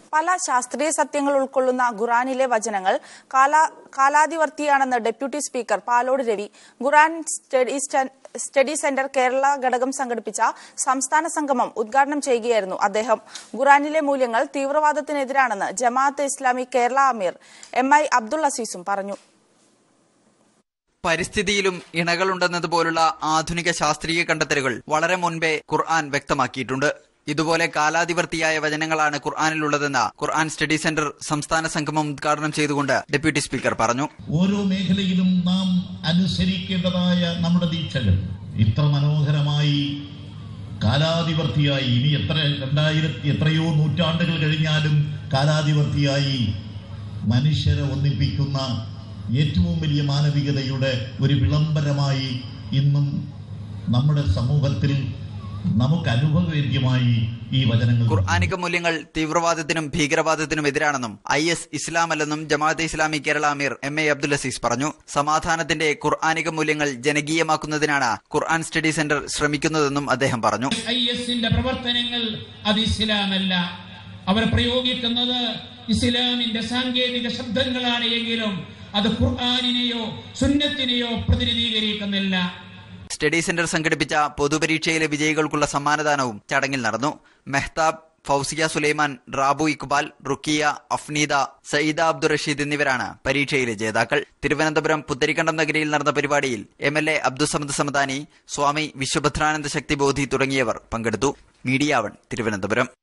പല ശാസ്ത്രീയ സത്യങ്ങൾ ഉൾക്കൊള്ളുന്ന ഖുർആനിലെ വചനങ്ങൾ കാലാതിവർത്തിയാണെന്ന് deputy speaker Palode Ravi Quran study centre Kerala ഘടകം സംഘടിപ്പിച്ച സംസ്ഥാന സംഗമം ഉദ്ഘാടനം ചെയ്യുകയായിരുന്നു അദ്ദേഹം. ഖുർആനിലെ മൂല്യങ്ങൾ തീവ്രവാദത്തിനെതിരാണെന്ന് ജമാഅത്തെ ഇസ്ലാമി കേരള അമീർ MI അബ്ദുൾ അസീസും പറഞ്ഞു. പരിസ്ഥിതിയിലും ഇണകളുണ്ടെന്നതുപോലുള്ള ആധുനിക ശാസ്ത്രീയ കണ്ടെത്തലുകൾ വളരെ മുൻപേ ഖുർആൻ വ്യക്തമാക്കിയിട്ടുണ്ട്. ഇതുപോലെ കാലാതിവർത്തിയായ വചനങ്ങളാണ് ഖുർആനിലുള്ളതെന്ന് ഖുർആൻ സ്റ്റഡി സെന്റർ സംസ്ഥാന സംഗമം ഉദ്ഘാടനം ചെയ്തുകൊണ്ട് ഡെപ്യൂട്ടി സ്പീക്കർ പറഞ്ഞു. ഓരോ മേഖലയിലും നാം അനുസരിക്കേണ്ടതായ നമ്മുടെ ദീക്ഷകൾ ഇത്ര മനോഹരമായി കാലാതിവർത്തിയായി ഇനി എത്രയോ നൂറ്റാണ്ടുകൾ കഴിഞ്ഞാലും കാലാതിവർത്തിയായി മനുഷ്യരെ ഒന്നിപ്പിക്കുന്ന ഏറ്റവും വലിയ മാനവികതയുടെ ഒരു വിളംബരമായി ഇന്നും നമ്മുടെ സമൂഹത്തിൽ നമുക്ക് അനുഭവവേദ്യമായി ഈ വചനങ്ങൾ. ഖുർആനിക മൂല്യങ്ങൾ തീവ്രവാദത്തിനും ഭീകരവാദത്തിനും എതിരാണെന്നും IS ഇസ്ലാമല്ലെന്നും Jamaat-e Islami Kerala Ameer MI Abdul Azeez പറഞ്ഞു. സമാധാനത്തിന്റെ ഖുർആനിക മൂല്യങ്ങൾ ജനകീയമാക്കുന്നതിനാണ് ഖുർആൻ സ്റ്റഡി സെന്റർ ശ്രമിക്കുന്നതെന്നും അദ്ദേഹം പറഞ്ഞു. ISന്റെ പ്രവർത്തനങ്ങൾ അത് ഇസ്ലാമല്ല, അവർ പ്രയോഗിക്കുന്നത് ഇസ്ലാമിന്റെ സാങ്കേതിക ശബ്ദങ്ങളാണ് എങ്കിലും അത് ഖുർആനിനെയോ സുന്നത്തിനെയോ പ്രതിനിധീകരിക്കുന്നില്ല. സ്റ്റഡി സെന്റർ സംഘടിപ്പിച്ച പൊതുപരീക്ഷയിലെ വിജയികൾക്കുള്ള സമ്മാനദാനവും ചടങ്ങിൽ നടന്നു. മെഹ്താബ്, ഫൗസിയ സുലൈമാൻ, റാബു ഇക്ബാൽ, റുക്കിയ, അഫ്നീദ, സയ്യിദ അബ്ദുൾ റഷീദ് എന്നിവരാണ് പരീക്ഷയിലെ ജേതാക്കൾ. തിരുവനന്തപുരം പുത്തരിക്കണ്ടം നഗരിയിൽ നടന്ന പരിപാടിയിൽ MLA അബ്ദുസമദ് സമദാനി, സ്വാമി വിശ്വഭദ്രാനന്ദ ശക്തി ബോധി തുടങ്ങിയവർ പങ്കെടുത്തു. മീഡിയ 1 തിരുവനന്തപുരം.